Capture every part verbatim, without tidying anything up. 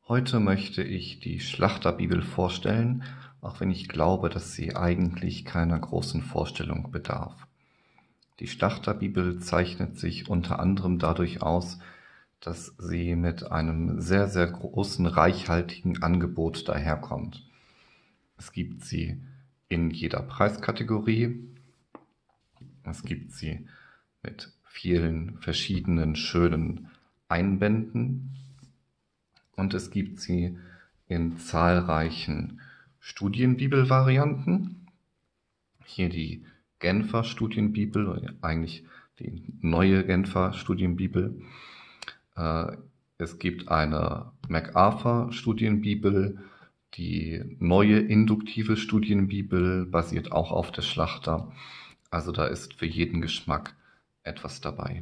Heute möchte ich die Schlachterbibel vorstellen, auch wenn ich glaube, dass sie eigentlich keiner großen Vorstellung bedarf. Die Schlachterbibel zeichnet sich unter anderem dadurch aus, dass sie mit einem sehr, sehr großen, reichhaltigen Angebot daherkommt. Es gibt sie in jeder Preiskategorie, es gibt sie mit vielen verschiedenen schönen Einbänden und es gibt sie in zahlreichen Studienbibelvarianten. Hier die Genfer Studienbibel, eigentlich die neue Genfer Studienbibel. Es gibt eine MacArthur Studienbibel, die neue induktive Studienbibel basiert auch auf der Schlachter. Also da ist für jeden Geschmack etwas dabei.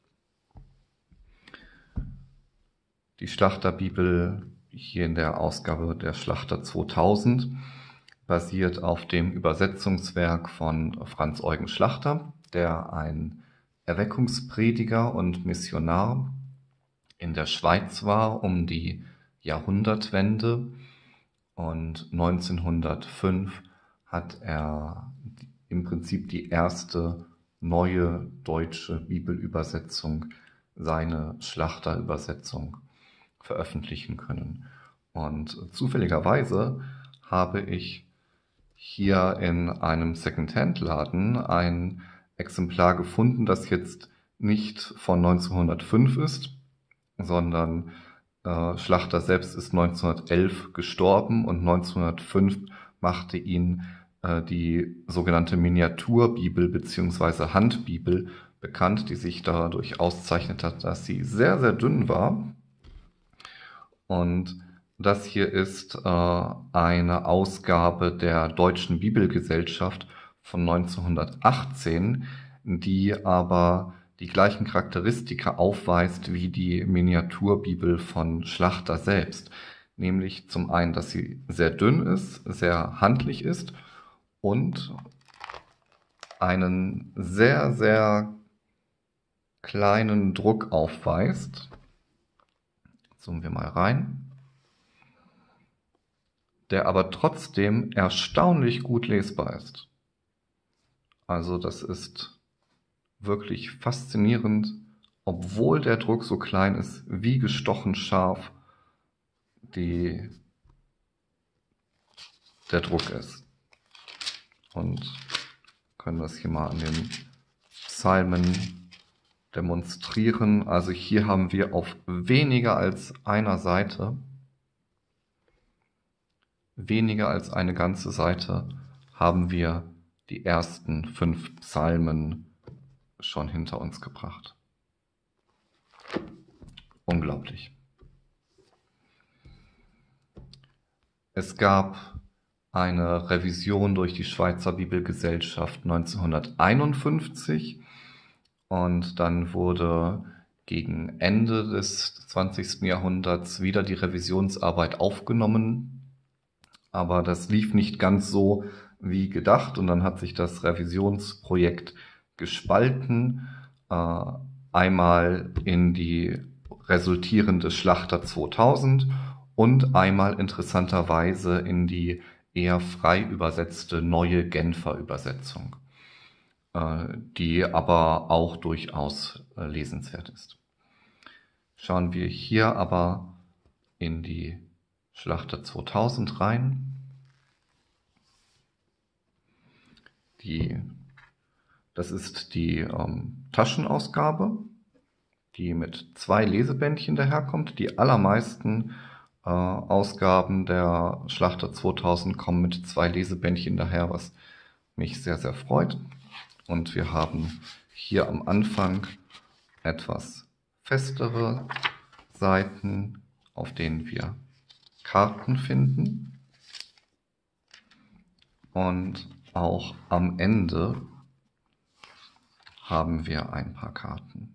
Die Schlachterbibel hier in der Ausgabe der Schlachter zweitausend basiert auf dem Übersetzungswerk von Franz Eugen Schlachter, der ein Erweckungsprediger und Missionar in der Schweiz war um die Jahrhundertwende, und neunzehnhundertfünf hat er im Prinzip die erste neue deutsche Bibelübersetzung, seine Schlachterübersetzung, veröffentlichen können. Und zufälligerweise habe ich hier in einem Secondhand-Laden ein Exemplar gefunden, das jetzt nicht von neunzehnhundertfünf ist, sondern äh, Schlachter selbst ist neunzehnhundertelf gestorben und neunzehnhundertfünf machte ihn äh, die sogenannte Miniaturbibel bzw. Handbibel bekannt, die sich dadurch auszeichnet hat, dass sie sehr, sehr dünn war. Und das hier ist äh, eine Ausgabe der Deutschen Bibelgesellschaft von neunzehnhundertachtzehn, die aber die gleichen Charakteristika aufweist wie die Miniaturbibel von Schlachter selbst. Nämlich zum einen, dass sie sehr dünn ist, sehr handlich ist und einen sehr, sehr kleinen Druck aufweist. Zoomen wir mal rein. Der aber trotzdem erstaunlich gut lesbar ist. Also das ist wirklich faszinierend, obwohl der Druck so klein ist, wie gestochen scharf die, der Druck ist. Und können das hier mal an den Psalmen demonstrieren. Also hier haben wir auf weniger als einer Seite, weniger als eine ganze Seite, haben wir die ersten fünf Psalmen schon hinter uns gebracht. Unglaublich. Es gab eine Revision durch die Schweizer Bibelgesellschaft neunzehnhunderteinundfünfzig und dann wurde gegen Ende des zwanzigsten Jahrhunderts wieder die Revisionsarbeit aufgenommen, aber das lief nicht ganz so wie gedacht und dann hat sich das Revisionsprojekt gespalten, äh, einmal in die resultierende Schlachter zweitausend und einmal interessanterweise in die eher frei übersetzte neue Genfer Übersetzung, äh, die aber auch durchaus äh, lesenswert ist. Schauen wir hier aber in die Schlachter zweitausend rein. Die, das ist die ähm, Taschenausgabe, die mit zwei Lesebändchen daherkommt. Die allermeisten äh, Ausgaben der Schlachter zweitausend kommen mit zwei Lesebändchen daher, was mich sehr, sehr freut. Und wir haben hier am Anfang etwas festere Seiten, auf denen wir Karten finden. Und auch am Ende haben wir ein paar Karten.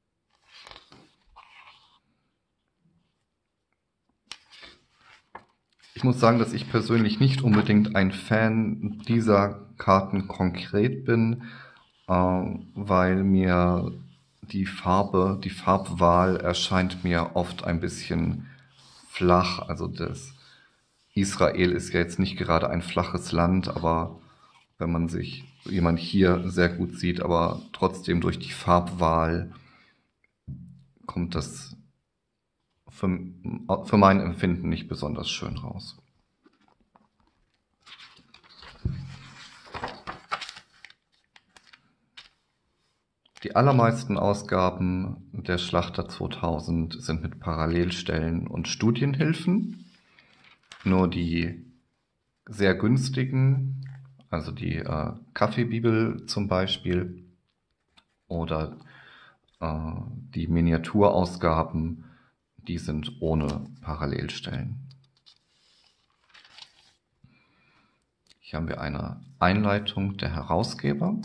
Ich muss sagen, dass ich persönlich nicht unbedingt ein Fan dieser Karten konkret bin, äh, weil mir die Farbe, die Farbwahl erscheint mir oft ein bisschen flach. Also das Israel ist ja jetzt nicht gerade ein flaches Land, aber wenn man sich, wie man hier sehr gut sieht, aber trotzdem durch die Farbwahl kommt das für, für mein Empfinden nicht besonders schön raus. Die allermeisten Ausgaben der Schlachter zweitausend sind mit Parallelstellen und Studienhilfen. Nur die sehr günstigen, also die äh, Kaffeebibel zum Beispiel oder äh, die Miniaturausgaben, die sind ohne Parallelstellen. Hier haben wir eine Einleitung der Herausgeber.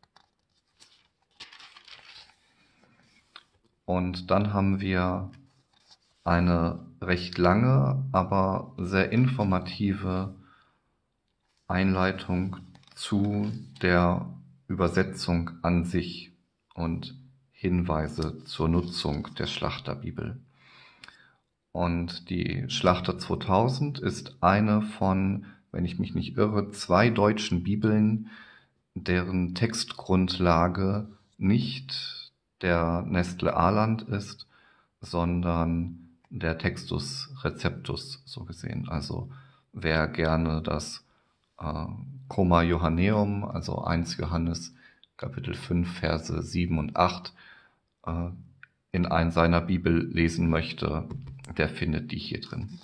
Und dann haben wir eine recht lange, aber sehr informative Einleitung zu der Übersetzung an sich und Hinweise zur Nutzung der Schlachterbibel. Und die Schlachter zweitausend ist eine von, wenn ich mich nicht irre, zwei deutschen Bibeln, deren Textgrundlage nicht der Nestle Aland ist, sondern der Textus Receptus, so gesehen. Also wer gerne das äh, Coma Johanneum, also eins Johannes Kapitel fünf, Verse sieben und acht, äh, in ein seiner Bibel lesen möchte, der findet die hier drin.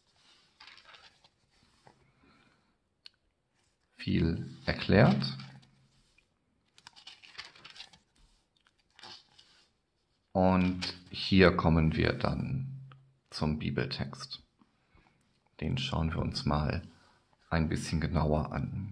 Viel erklärt. Und hier kommen wir dann zum Bibeltext. Den schauen wir uns mal ein bisschen genauer an.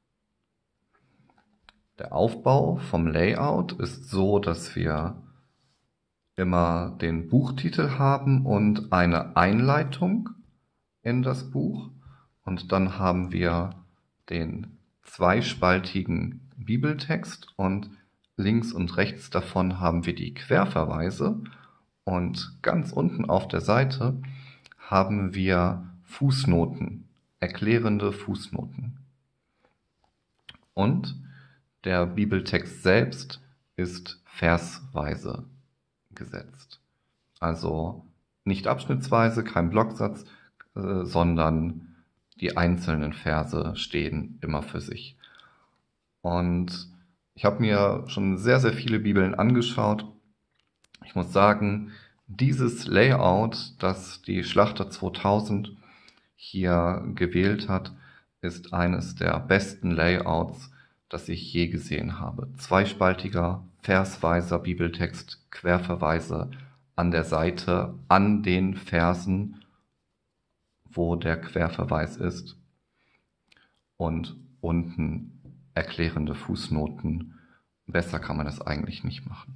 Der Aufbau vom Layout ist so, dass wir immer den Buchtitel haben und eine Einleitung in das Buch. Und dann haben wir den zweispaltigen Bibeltext und links und rechts davon haben wir die Querverweise. Und ganz unten auf der Seite haben wir Fußnoten, erklärende Fußnoten. Und der Bibeltext selbst ist versweise gesetzt. Also nicht abschnittsweise, kein Blocksatz, äh, sondern die einzelnen Verse stehen immer für sich. Und ich habe mir schon sehr, sehr viele Bibeln angeschaut. Ich muss sagen, dieses Layout, das die Schlachter zweitausend hier gewählt hat, ist eines der besten Layouts, das ich je gesehen habe. Zweispaltiger, versweiser Bibeltext, Querverweise an der Seite, an den Versen, wo der Querverweis ist, und unten erklärende Fußnoten. Besser kann man es eigentlich nicht machen.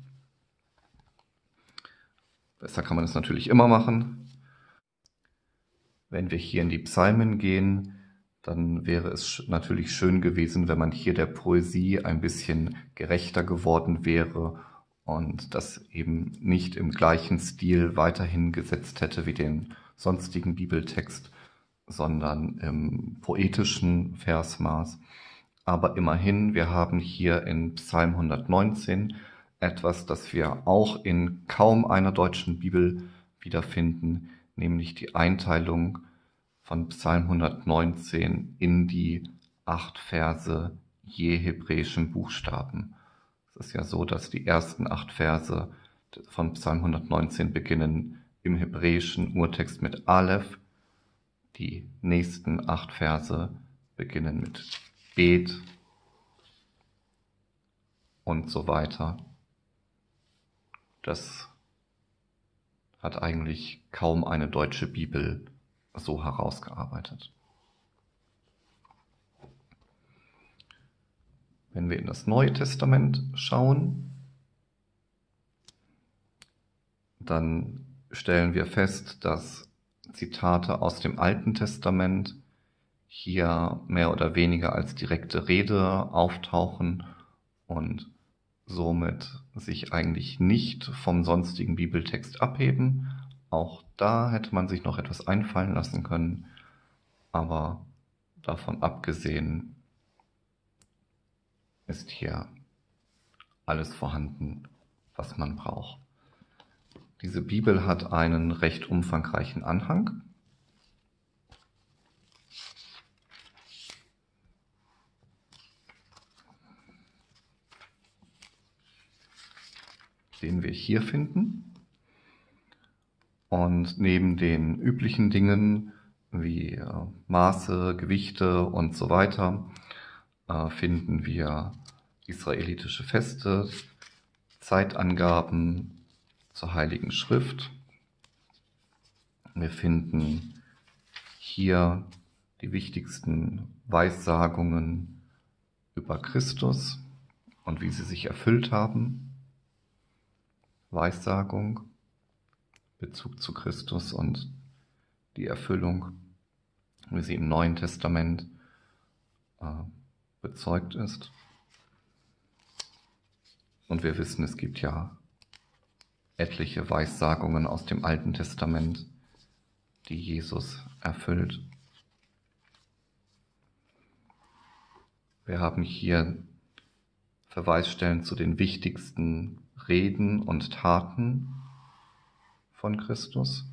Besser kann man es natürlich immer machen. Wenn wir hier in die Psalmen gehen, dann wäre es natürlich schön gewesen, wenn man hier der Poesie ein bisschen gerechter geworden wäre und das eben nicht im gleichen Stil weiterhin gesetzt hätte wie den sonstigen Bibeltext, sondern im poetischen Versmaß. Aber immerhin, wir haben hier in Psalm hundertneunzehn etwas, das wir auch in kaum einer deutschen Bibel wiederfinden, nämlich die Einteilung von Psalm hundertneunzehn in die acht Verse je hebräischen Buchstaben. Es ist ja so, dass die ersten acht Verse von Psalm hundertneunzehn beginnen im hebräischen Urtext mit Aleph. Die nächsten acht Verse beginnen mit Bet und so weiter. Das hat eigentlich kaum eine deutsche Bibel so herausgearbeitet. Wenn wir in das Neue Testament schauen, dann stellen wir fest, dass Zitate aus dem Alten Testament hier mehr oder weniger als direkte Rede auftauchen und somit sich eigentlich nicht vom sonstigen Bibeltext abheben, Auch da hätte man sich noch etwas einfallen lassen können, aber davon abgesehen ist hier alles vorhanden, was man braucht. Diese Bibel hat einen recht umfangreichen Anhang. Den wir hier finden. Und neben den üblichen Dingen wie äh, Maße, Gewichte und so weiter äh, finden wir israelitische Feste, Zeitangaben zur Heiligen Schrift. Wir finden hier die wichtigsten Weissagungen über Christus und wie sie sich erfüllt haben. Weissagung, Bezug zu Christus und die Erfüllung, wie sie im Neuen Testament äh, bezeugt ist. Und wir wissen, es gibt ja etliche Weissagungen aus dem Alten Testament, die Jesus erfüllt. Wir haben hier Verweisstellen zu den wichtigsten Reden und Taten von Christus.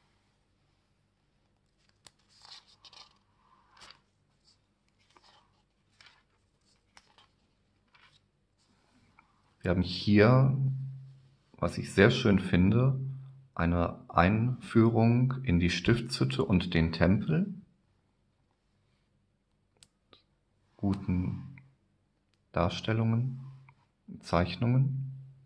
Wir haben hier, was ich sehr schön finde, eine Einführung in die Stiftshütte und den Tempel. Guten Darstellungen, Zeichnungen.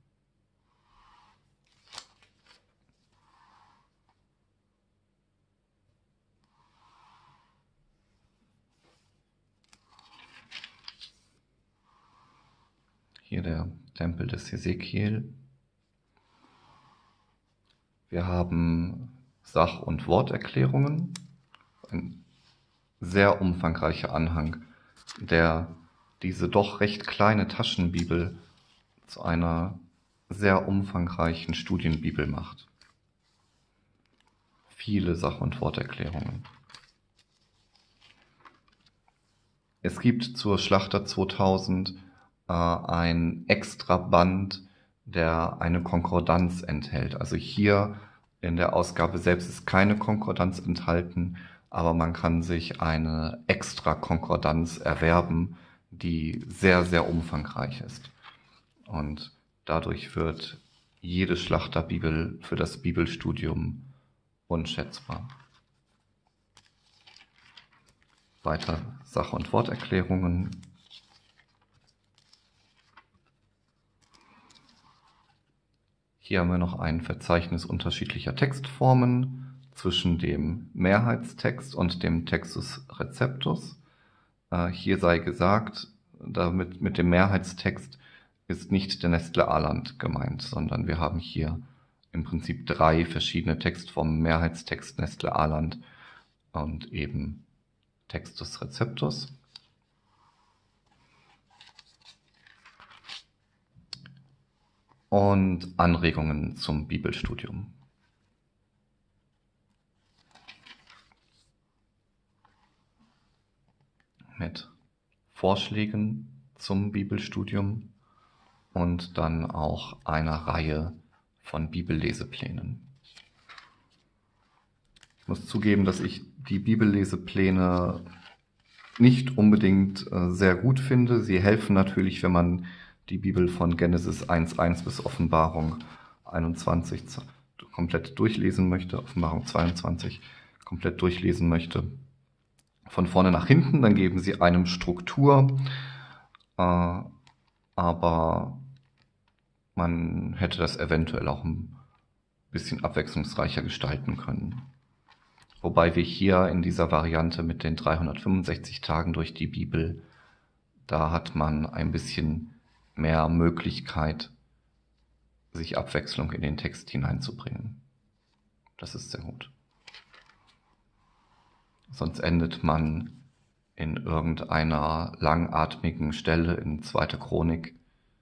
Hier der Tempel des Hesekiel. Wir haben Sach- und Worterklärungen, ein sehr umfangreicher Anhang, der diese doch recht kleine Taschenbibel zu einer sehr umfangreichen Studienbibel macht. Viele Sach- und Worterklärungen. Es gibt zur Schlachter zweitausend äh, ein extra Band, der eine Konkordanz enthält. Also hier in der Ausgabe selbst ist keine Konkordanz enthalten, aber man kann sich eine extra Konkordanz erwerben, die sehr, sehr umfangreich ist. Und dadurch wird jede Schlachterbibel für das Bibelstudium unschätzbar. Weiter Sach- und Worterklärungen. Hier haben wir noch ein Verzeichnis unterschiedlicher Textformen zwischen dem Mehrheitstext und dem Textus Receptus. Äh, hier sei gesagt, damit mit dem Mehrheitstext ist nicht der Nestle Aland gemeint, sondern wir haben hier im Prinzip drei verschiedene Textformen: Mehrheitstext, Nestle Aland und eben Textus Receptus. Und Anregungen zum Bibelstudium. Mit Vorschlägen zum Bibelstudium und dann auch einer Reihe von Bibelleseplänen. Ich muss zugeben, dass ich die Bibellesepläne nicht unbedingt äh, sehr gut finde. Sie helfen natürlich, wenn man die Bibel von Genesis eins Punkt eins bis Offenbarung einundzwanzig komplett durchlesen möchte, Offenbarung zweiundzwanzig komplett durchlesen möchte. Von vorne nach hinten, dann geben sie einem Struktur, äh, aber man hätte das eventuell auch ein bisschen abwechslungsreicher gestalten können. Wobei wir hier in dieser Variante mit den dreihundertfünfundsechzig Tagen durch die Bibel, da hat man ein bisschen mehr Möglichkeit, sich Abwechslung in den Text hineinzubringen. Das ist sehr gut. Sonst endet man in irgendeiner langatmigen Stelle in zweiter Chronik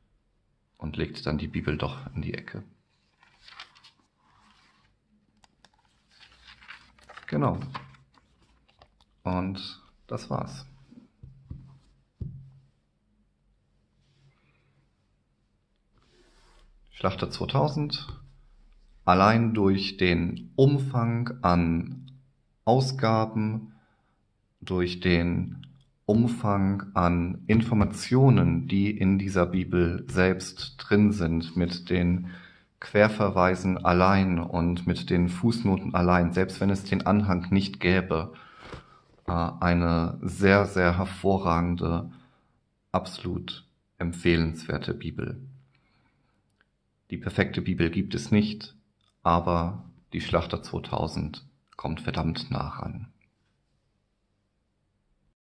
und legt dann die Bibel doch in die Ecke. Genau. Und das war's. Schlachter zweitausend, allein durch den Umfang an Ausgaben, durch den Umfang an Informationen, die in dieser Bibel selbst drin sind, mit den Querverweisen allein und mit den Fußnoten allein, selbst wenn es den Anhang nicht gäbe, eine sehr, sehr hervorragende, absolut empfehlenswerte Bibel. Die perfekte Bibel gibt es nicht, aber die Schlachter zweitausend kommt verdammt nah ran.